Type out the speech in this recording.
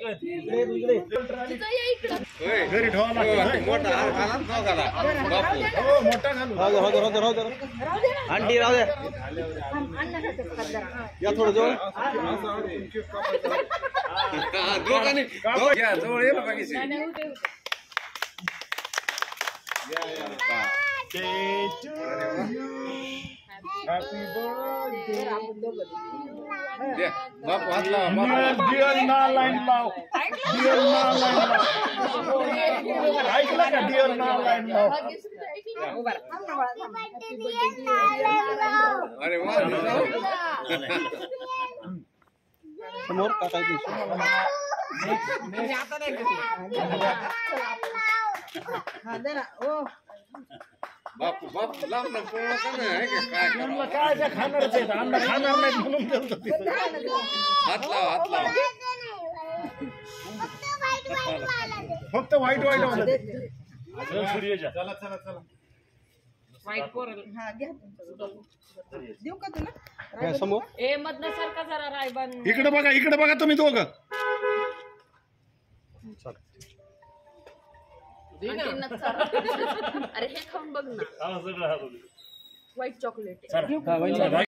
घरी ठेवा मोठा आंटी राहू द्या या थोडं जवळ जवळ ये बाकीचे Happy birthday. बापू हात लावा डिअर नालायन लाव डिअर नालायन लाव ऐकलं का डिअर नालायन लाव अरे वा समोर टाकायचं हा दे ना ओ बापू बापू लांब ना पोळा का नाही काय म्हणलं काय त्या खाणारच आहे अन्न खाणार नाही म्हणून बोलतो ते हात लाव फक्त वाईट वाला दे सूर्यजा चला चला चला वाईट पोर हा घ्या देऊ का तुला काय समोर ए मधनं सारखा जरा रायबन इकडे बघा तुम्ही दोघं अरे हे खाऊन बघ ना व्हाईट चॉकलेट